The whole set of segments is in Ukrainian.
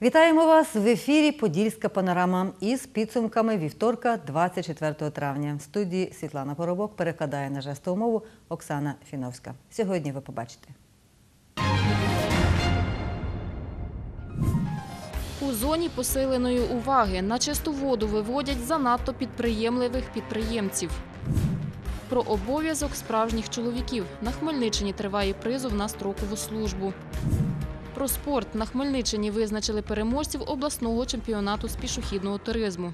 Вітаємо вас в ефірі «Подільська панорама» із підсумками вівторка 24 травня. В студії Світлана Поробок, перекладає на жестову мову Оксана Фіновська. Сьогодні ви побачите. У зоні посиленої уваги на чисту воду виводять занадто підприємливих підприємців. Про обов'язок справжніх чоловіків. На Хмельниччині триває призов на строкову службу. Про спорт. На Хмельниччині визначили переможців обласного чемпіонату з пішохідного туризму.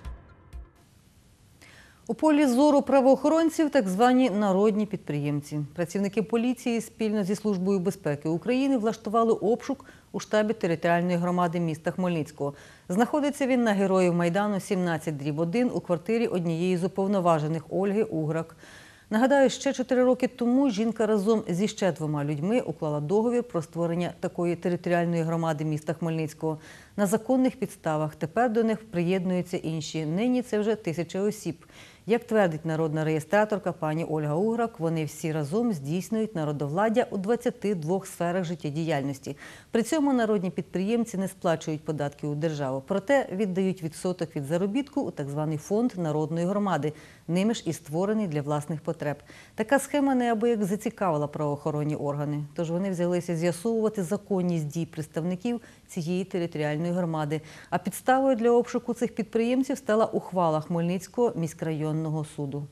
У полі зору правоохоронців так звані народні підприємці. Працівники поліції спільно зі Службою безпеки України влаштували обшук у штабі територіальної громади міста Хмельницького. Знаходиться він на Героїв Майдану 17/1 у квартирі однієї з уповноважених Ольги Уграк. Нагадаю, ще 4 роки тому жінка разом зі ще 2 людьми уклала договір про створення такої територіальної громади міста Хмельницького на законних підставах. Тепер до них приєднуються інші. Нині це вже 1000 осіб. Як твердить народна реєстраторка пані Ольга Уграк, вони всі разом здійснюють народовладдя у 22 сферах життєдіяльності. При цьому народні підприємці не сплачують податки у державу. Проте віддають відсоток від заробітку у так званий фонд народної громади. Ними ж і створений для власних потреб. Така схема неабияк зацікавила правоохоронні органи. Тож вони взялися з'ясовувати законність дій представників цієї територіальної громади. А підставою для обшуку цих підприємців стала ухвала Хмельницького міськрайонного суду.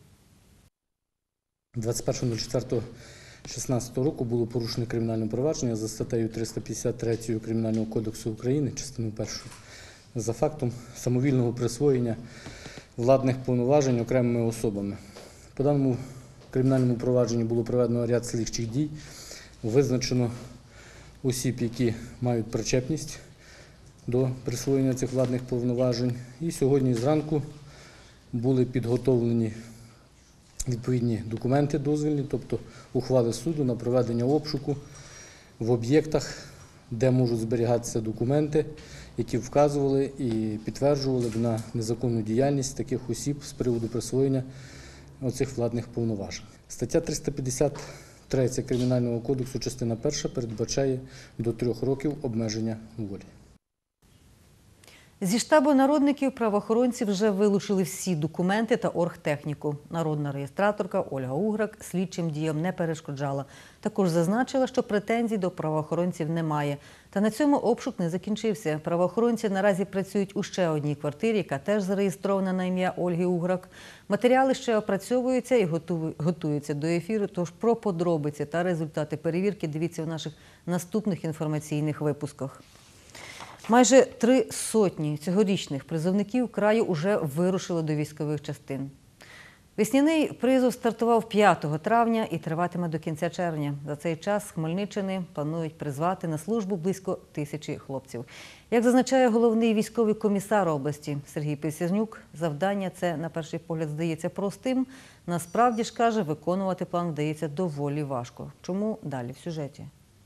21.04.16 року було порушено кримінальне провадження за статтею 353 Кримінального кодексу України, частиною 1, за фактом самовільного присвоєння владних повноважень окремими особами. По даному кримінальному провадженню було проведено ряд слідчих дій, визначено осіб, які мають причетність до присвоєння цих владних повноважень. І сьогодні зранку були підготовлені відповідні документи дозвільні, тобто ухвали суду на проведення обшуку в об'єктах, де можуть зберігатися документи, які вказували і підтверджували на незаконну діяльність таких осіб з приводу присвоєння оцих владних повноважень. Стаття 353 Кримінального кодексу, частина 1, передбачає до 3 років обмеження волі. Зі штабу народників правоохоронці вже вилучили всі документи та оргтехніку. Народна реєстраторка Ольга Уграк слідчим діям не перешкоджала. Також зазначила, що претензій до правоохоронців немає. Та на цьому обшук не закінчився. Правоохоронці наразі працюють у ще одній квартирі, яка теж зареєстрована на ім'я Ольги Уграк. Матеріали ще опрацьовуються і готуються до ефіру, тож про подробиці та результати перевірки дивіться в наших наступних інформаційних випусках. Майже 300 цьогорічних призовників краю уже вирушили до військових частин. Весняний призов стартував 5 травня і триватиме до кінця червня. За цей час з Хмельниччини планують призвати на службу близько 1000 хлопців. Як зазначає головний військовий комісар області Сергій Присяжнюк, завдання це, на перший погляд, здається простим. Насправді ж, каже, виконувати план вдається доволі важко. Чому? Далі в сюжеті.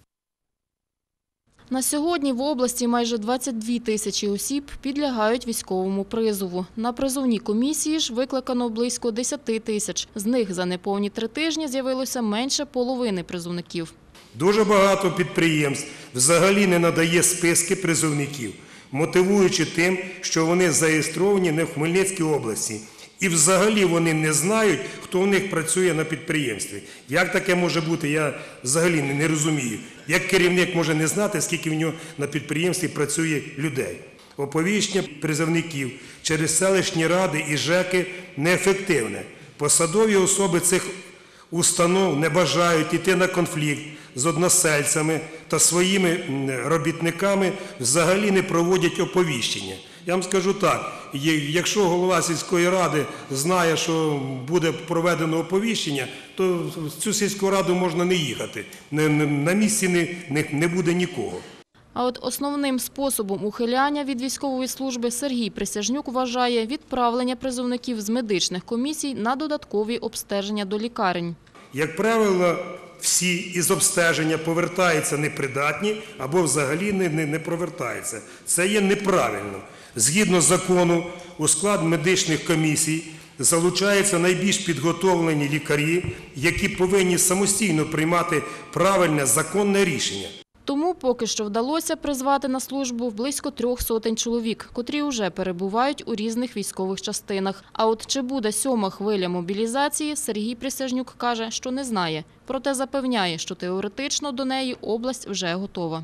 На сьогодні в області майже 22 тисячі осіб підлягають військовому призову. На призовні комісії ж викликано близько 10 тисяч. З них за неповні 3 тижні з'явилося менше половини призовників. Дуже багато підприємств взагалі не надає списки призовників, мотивуючи тим, що вони зареєстровані не в Хмельницькій області. І взагалі вони не знають, хто в них працює на підприємстві. Як таке може бути, я взагалі не розумію. Як керівник може не знати, скільки в нього на підприємстві працює людей. Оповіщення призовників через селищні ради і ЖЕКи неефективне. Посадові особи цих установ не бажають йти на конфлікт з односельцями та своїми робітниками, взагалі не проводять оповіщення. Я вам скажу так, якщо голова сільської ради знає, що буде проведено оповіщення, то в цю сільську раду можна не їхати. На місці не буде нікого. А от основним способом ухиляння від військової служби Сергій Присяжнюк вважає відправлення призовників з медичних комісій на додаткові обстеження до лікарень. Як правило, всі із обстеження повертаються непридатні або взагалі не повертаються. Це є неправильно. Згідно закону, у склад медичних комісій залучаються найбільш підготовлені лікарі, які повинні самостійно приймати правильне законне рішення. Тому поки що вдалося призвати на службу близько 300 чоловік, котрі вже перебувають у різних військових частинах. А от чи буде 7-ма хвиля мобілізації, Сергій Присяжнюк каже, що не знає. Проте запевняє, що теоретично до неї область вже готова.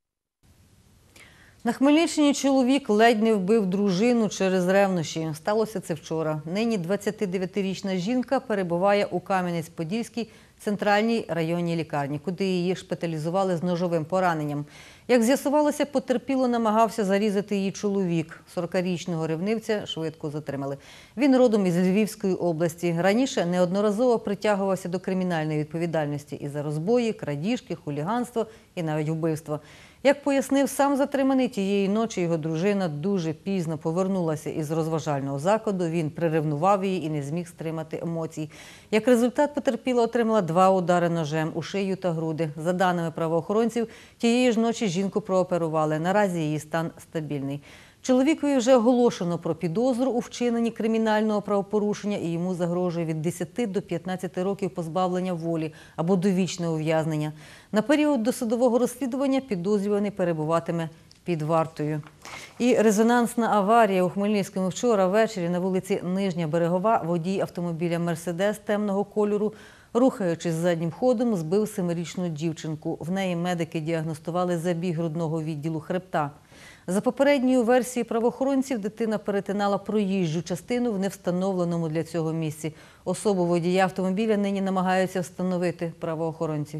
На Хмельниччині чоловік ледь не вбив дружину через ревнощі. Сталося це вчора. Нині 29-річна жінка перебуває у Кам'янець-Подільській центральній районній лікарні, куди її шпиталізували з ножовим пораненням. Як з'ясувалося, потерпіло намагався зарізати її чоловік. 40-річного ревнивця швидко затримали. Він родом із Львівської області. Раніше неодноразово притягувався до кримінальної відповідальності і за розбої, крадіжки, хуліганство і навіть вбивство. Як пояснив сам затриманий, тієї ночі його дружина дуже пізно повернулася із розважального закладу, він приревнував її і не зміг стримати емоцій. Як результат, потерпіла отримала 2 удари ножем у шию та груди. За даними правоохоронців, тієї ж ночі жінку прооперували. Наразі її стан стабільний. Чоловікові вже оголошено про підозру у вчиненні кримінального правопорушення і йому загрожує від 10 до 15 років позбавлення волі або довічне ув'язнення. На період досудового розслідування підозрюваний перебуватиме під вартою. І резонансна аварія у Хмельницькому вчора ввечері на вулиці Нижня Берегова водій автомобіля «Мерседес» темного кольору, рухаючись заднім ходом, збив 7-річну дівчинку. В неї медики діагностували забій грудного відділу хребта. За попередньою версією правоохоронців, дитина перетинала проїжджу частину в невстановленому для цього місці. Особу водія автомобіля нині намагаються встановити правоохоронці.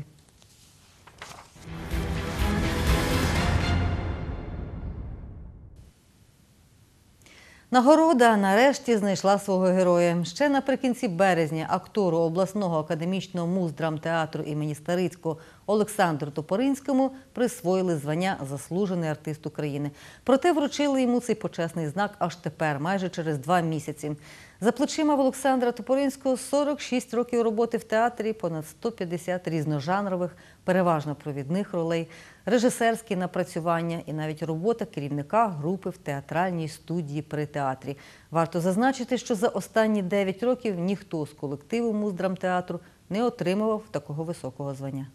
Нагорода нарешті знайшла свого героя. Ще наприкінці березня актору обласного академічного муздрамтеатру імені Старицького Олександру Топоринському присвоїли звання «Заслужений артист України». Проте вручили йому цей почесний знак аж тепер, майже через 2 місяці. За плечима в Олександра Топоринського 46 років роботи в театрі, понад 150 різножанрових, переважно провідних ролей, режисерські напрацювання і навіть робота керівника групи в театральній студії при театрі. Варто зазначити, що за останні 9 років ніхто з колективу муздрамтеатру не отримував такого високого звання.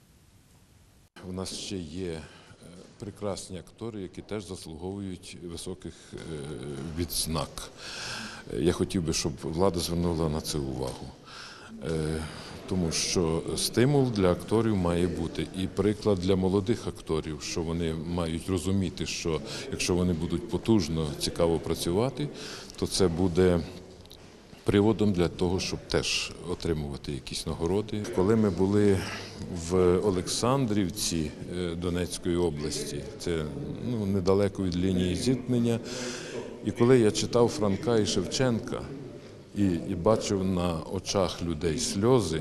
У нас ще є прекрасні актори, які теж заслуговують високих відзнак. Я хотів би, щоб влада звернула на це увагу. Тому що стимул для акторів має бути і приклад для молодих акторів, що вони мають розуміти, що якщо вони будуть потужно, цікаво працювати, то це буде приводом для того, щоб теж отримувати якісь нагороди. Коли ми були в Олександрівці Донецької області, це недалеко від лінії зіткнення, і коли я читав Франка і Шевченка, і бачив на очах людей сльози,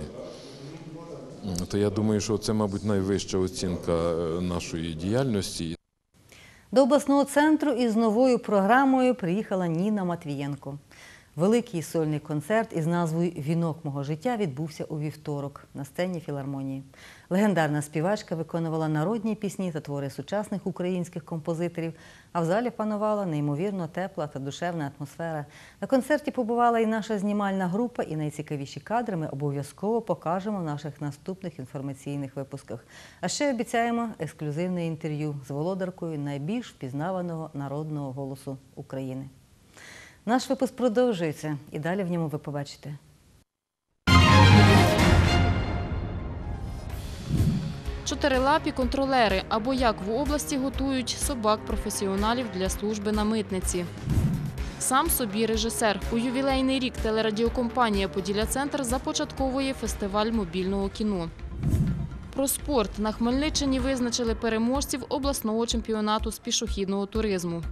то я думаю, що це, мабуть, найвища оцінка нашої діяльності. До обласного центру із новою програмою приїхала Ніна Матвієнко. Великий сольний концерт із назвою «Вінок мого життя» відбувся у вівторок на сцені філармонії. Легендарна співачка виконувала народні пісні та твори сучасних українських композиторів, а в залі панувала неймовірно тепла та душевна атмосфера. На концерті побувала і наша знімальна група, і найцікавіші кадри ми обов'язково покажемо в наших наступних інформаційних випусках. А ще обіцяємо ексклюзивне інтерв'ю з володаркою найбільш впізнаваного народного голосу України. Наш випуск продовжується, і далі в ньому ви побачите. Чотирилапі контролери, або як в області готують собак-професіоналів для служби на митниці. Сам собі режисер. У ювілейний рік телерадіокомпанія «Поділля-Центр» започатковує фестиваль мобільного кіно. Про спорт. На Хмельниччині визначили переможців обласного чемпіонату з пішохідного туризму.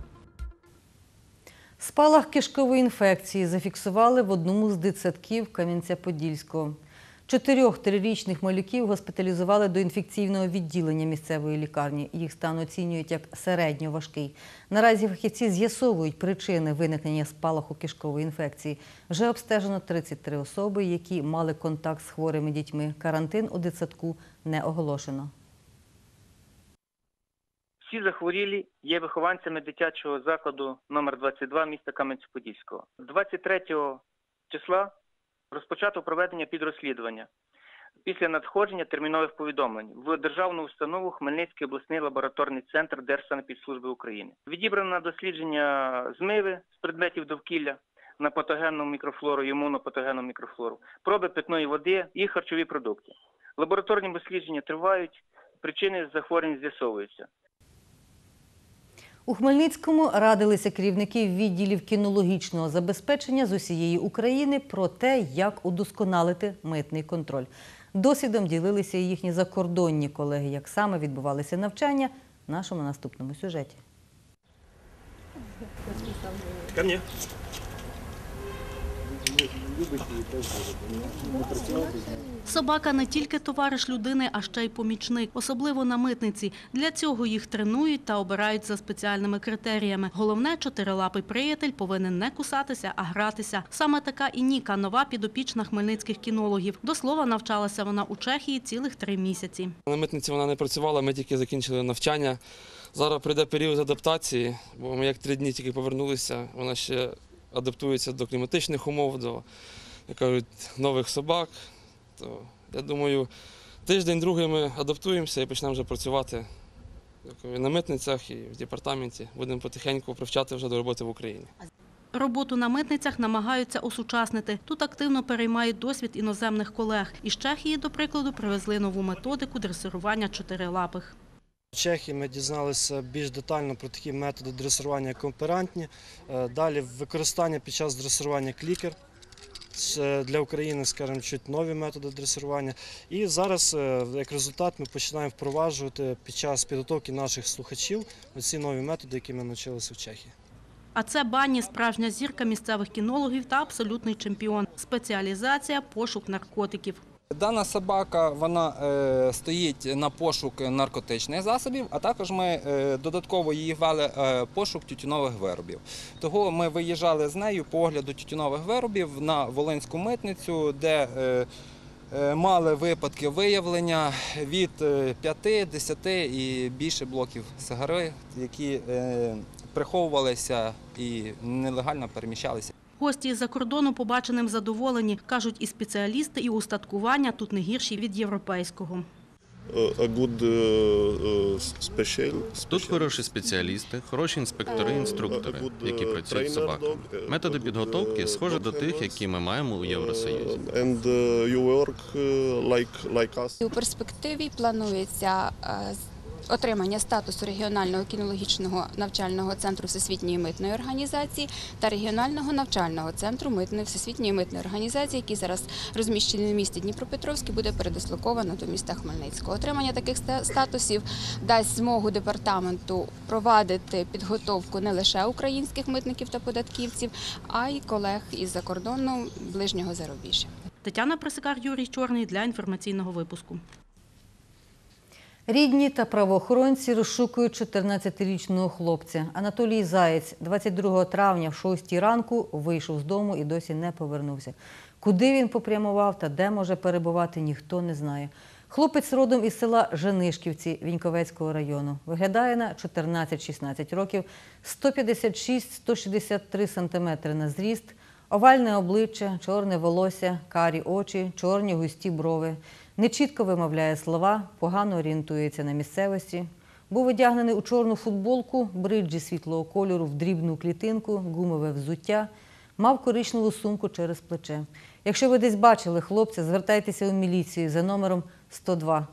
Спалах кишкової інфекції зафіксували в одному з дитсадків Кам'янця-Подільського. 4 3-річних малюків госпіталізували до інфекційного відділення місцевої лікарні. Їх стан оцінюють як середньо важкий. Наразі фахівці з'ясовують причини виникнення спалаху кишкової інфекції. Вже обстежено 33 особи, які мали контакт з хворими дітьми. Карантин у дитсадку не оголошено. Всі захворілі є вихованцями дитячого закладу номер 22 міста Кам'янця-Подільського. 23 числа розпочато проведення підрозслідування. після надходження термінових повідомлень в державну установу Хмельницький обласний лабораторний центр Держсанепідслужби України. Відібрано на дослідження змиви з предметів довкілля на патогенну мікрофлору, імунопатогенну мікрофлору, проби питної води і харчові продукти. Лабораторні дослідження тривають, причини захворювань з'ясовуються. У Хмельницькому радилися керівники відділів кінологічного забезпечення з усієї України про те, як удосконалити митний контроль. Досвідом ділилися і їхні закордонні колеги. Як саме відбувалися навчання – в нашому наступному сюжеті. Ко мне. Собака не тільки товариш людини, а ще й помічник, особливо на митниці. Для цього їх тренують та обирають за спеціальними критеріями. Головне, чотирилапий приятель повинен не кусатися, а гратися. Саме така і Ніка, нова підопічна хмельницьких кінологів. До слова, навчалася вона у Чехії цілих 3 місяці. На митниці вона не працювала, ми тільки закінчили навчання. Зараз прийде період адаптації, бо ми як 3 дні тільки повернулися, вона ще адаптується до кліматичних умов, до, як кажуть, нових собак. То, я думаю, тиждень-другий ми адаптуємося і почнемо вже працювати на митницях і в департаменті. Будемо потихеньку привчати вже до роботи в Україні. Роботу на митницях намагаються осучаснити. Тут активно переймають досвід іноземних колег. Із Чехії, до прикладу, привезли нову методику дресирування чотирилапих. В Чехії ми дізналися більш детально про такі методи дресирування, як оперантні. Далі використання під час дресирування клікер. Для України, скажімо, чуть нові методи дресирування. І зараз, як результат, ми починаємо впроваджувати під час підготовки наших слухачів ці нові методи, які ми навчилися в Чехії. А це Банні – справжня зірка місцевих кінологів та абсолютний чемпіон. Спеціалізація – пошук наркотиків. Дана собака, вона стоїть на пошук наркотичних засобів, а також ми додатково її ввели пошук тютюнових виробів. Того ми виїжджали з нею по огляду тютюнових виробів на Волинську митницю, де мали випадки виявлення від 5-10 і більше блоків сигарет, які приховувалися і нелегально переміщалися. Гості із-за кордону побаченим задоволені. Кажуть, і спеціалісти, і устаткування тут не гірші від європейського. Тут хороші спеціалісти, хороші інспектори, інструктори, які працюють з собаками. Методи підготовки схожі до тих, які ми маємо у Євросоюзі. У перспективі планується отримання статусу регіонального кінологічного навчального центру Всесвітньої митної організації та регіонального навчального центру Всесвітньої митної організації, який зараз розміщений в місті Дніпропетровськ, буде передислоковано до міста Хмельницького. Отримання таких статусів дасть змогу департаменту провадити підготовку не лише українських митників та податківців, а й колег із-за кордону ближнього зарубіжжя. Тетяна Присикар, Юрій Чорний для інформаційного випуску. Рідні та правоохоронці розшукують 14-річного хлопця. Анатолій Заєць 22 травня в 6 ранку вийшов з дому і досі не повернувся. Куди він попрямував та де може перебувати, ніхто не знає. Хлопець родом із села Женишківці Віньковецького району. Виглядає на 14-16 років, 156-163 см на зріст, овальне обличчя, чорне волосся, карі очі, чорні густі брови. Нечітко вимовляє слова, погано орієнтується на місцевості. Був одягнений у чорну футболку, бриджі світлого кольору в дрібну клітинку, гумове взуття. Мав коричневу сумку через плече. Якщо ви десь бачили хлопця, звертайтеся у міліцію за номером 102.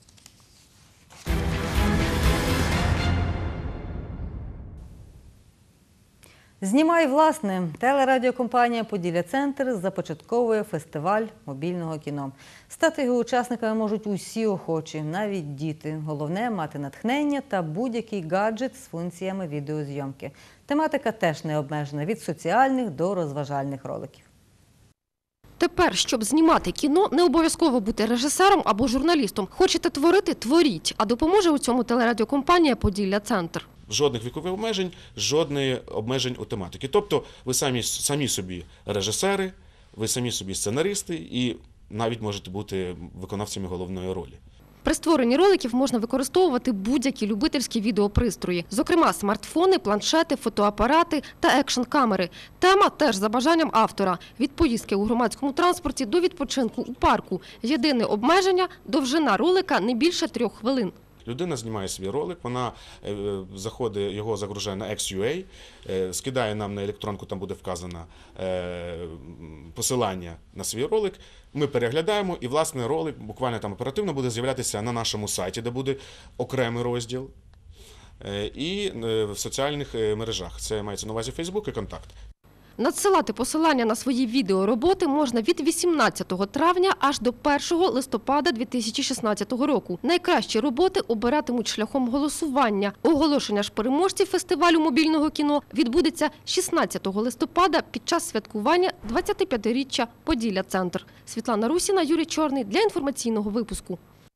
«Знімай власне». Телерадіокомпанія «Поділля-Центр» започатковує фестиваль мобільного кіно. Стати його учасниками можуть усі охочі, навіть діти. Головне – мати натхнення та будь-який гаджет з функціями відеозйомки. Тематика теж не обмежена – від соціальних до розважальних роликів. Тепер, щоб знімати кіно, не обов'язково бути режисером або журналістом. Хочете творити – творіть. А допоможе у цьому телерадіокомпанія «Поділля-Центр». Жодних вікових обмежень, жодних обмежень у тематики. Тобто ви самі собі режисери, ви самі собі сценаристи і навіть можете бути виконавцями головної ролі. При створенні роликів можна використовувати будь-які любительські відеопристрої, зокрема смартфони, планшети, фотоапарати та екшн-камери. Тема теж за бажанням автора – від поїздки у громадському транспорті до відпочинку у парку. Єдине обмеження – довжина ролика не більше 3 хвилин. Людина знімає свій ролик, вона заходить, його загружає на XUA, скидає нам на електронку, там буде вказано посилання на свій ролик. Ми переглядаємо і, власне, ролик буквально там оперативно буде з'являтися на нашому сайті, де буде окремий розділ, і в соціальних мережах. Це мається на увазі Facebook і Контакт. Надсилати посилання на свої відеороботи можна від 18 травня аж до 1 листопада 2016 року. Найкращі роботи обиратимуть шляхом голосування. Оголошення ж переможців фестивалю мобільного кіно відбудеться 16 листопада під час святкування 25-річчя Поділля-Центр. Світлана Русіна, Юрій Чорний для інформаційного випуску.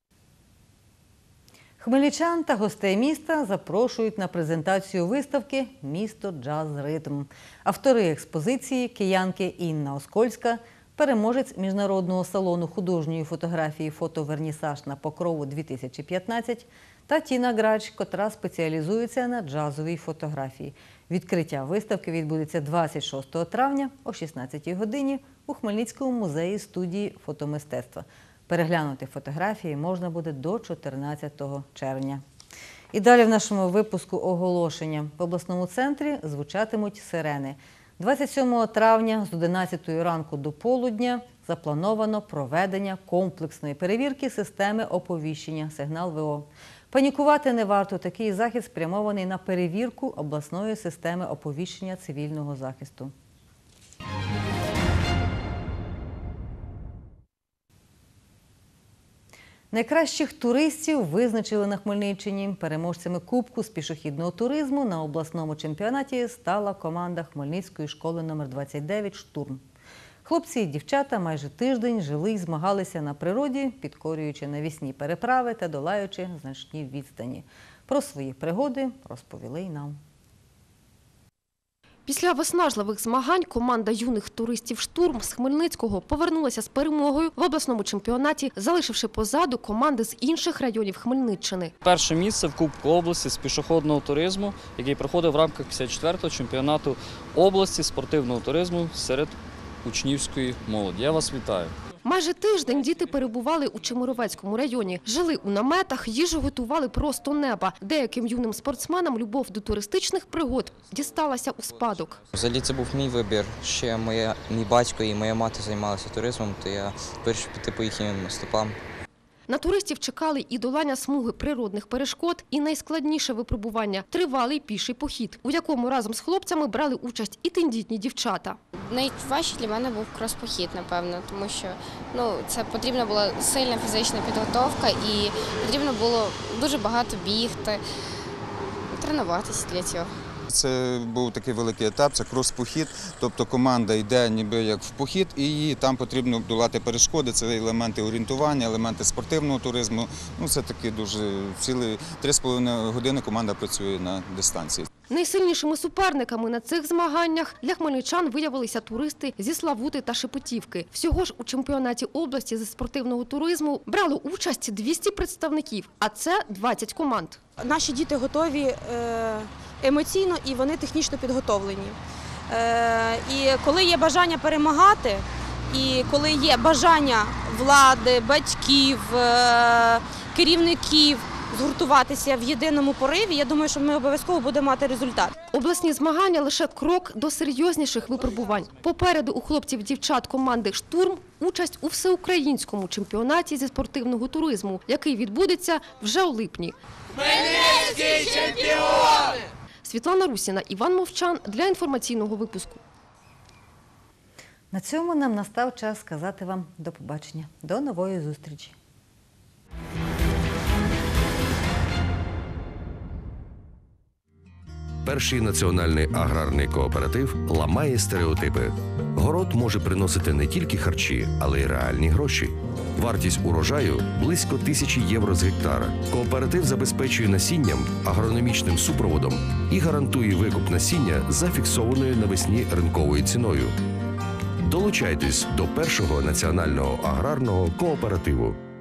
Хмельничан та гостей міста запрошують на презентацію виставки «Місто джаз-ритм». Автори експозиції – киянки Інна Оскольська, переможець міжнародного салону художньої фотографії «Фотовернісаж» на Покрову-2015 та Тіна Грач, котра спеціалізується на джазовій фотографії. Відкриття виставки відбудеться 26 травня о 16 годині у Хмельницькому музеї студії фотомистецтва. Переглянути фотографії можна буде до 14 червня. І далі в нашому випуску оголошення. В обласному центрі звучатимуть сирени. 27 травня з 11 ранку до полудня заплановано проведення комплексної перевірки системи оповіщення «Сигнал ВО». Панікувати не варто. Такий захід спрямований на перевірку обласної системи оповіщення цивільного захисту. Найкращих туристів визначили на Хмельниччині. Переможцями Кубку з пішохідного туризму на обласному чемпіонаті стала команда Хмельницької школи номер 29 «Штурм». Хлопці і дівчата майже тиждень жили і змагалися на природі, підкорюючи навісні переправи та долаючи значні відстані. Про свої пригоди розповіли й нам. Після виснажливих змагань команда юних туристів «Штурм» з Хмельницького повернулася з перемогою в обласному чемпіонаті, залишивши позаду команди з інших районів Хмельниччини. Перше місце в Кубку області з пішохідного туризму, який проходив в рамках 54-го чемпіонату області спортивного туризму серед учнівської молоді. Я вас вітаю. Майже тиждень діти перебували у Чемеровецькому районі. Жили у наметах, їжу готували просто неба. Деяким юним спортсменам любов до туристичних пригод дісталася у спадок. Взагалі це був мій вибір. Ще мій батько і моя мати займалися туризмом, то я вирішив піти по їхнім стопам. На туристів чекали і долання смуги природних перешкод, і найскладніше випробування – тривалий піший похід, у якому разом з хлопцями брали участь і тендітні дівчата. Найважче для мене був крос-похід, напевно, тому що це потрібна була сильна фізична підготовка і потрібно було дуже багато бігти, тренуватися для цього. Це був такий великий етап, це крос-похід, тобто команда йде ніби як в похід і там потрібно долати перешкоди, це елементи орієнтування, елементи спортивного туризму. Це такі дуже цілі 3,5 години команда працює на дистанції. Найсильнішими суперниками на цих змаганнях для хмельничан виявилися туристи зі Славути та Шепетівки. Всього ж у чемпіонаті області зі спортивного туризму брало участь 200 представників, а це 20 команд. Наші діти готові емоційно і вони технічно підготовлені. І коли є бажання перемагати, і коли є бажання влади, батьків, керівників згуртуватися в єдиному пориві, я думаю, що ми обов'язково будемо мати результат. Обласні змагання – лише крок до серйозніших випробувань. Попереду у хлопців-дівчат команди «Штурм» участь у всеукраїнському чемпіонаті зі спортивного туризму, який відбудеться вже у липні. Хмельницький чемпіон! Світлана Русіна, Іван Мовчан для інформаційного випуску. На цьому нам настав час сказати вам до побачення. До нової зустрічі. Перший національний аграрний кооператив ламає стереотипи. Город може приносити не тільки харчі, але й реальні гроші. Вартість урожаю – близько 1000 євро з гектара. Кооператив забезпечує насінням, агрономічним супроводом і гарантує викуп насіння за фіксованою навесні ринковою ціною. Долучайтесь до першого національного аграрного кооперативу.